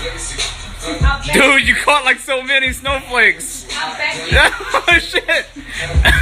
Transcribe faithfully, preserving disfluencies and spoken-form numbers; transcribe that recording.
Dude, you caught like so many snowflakes. Oh shit.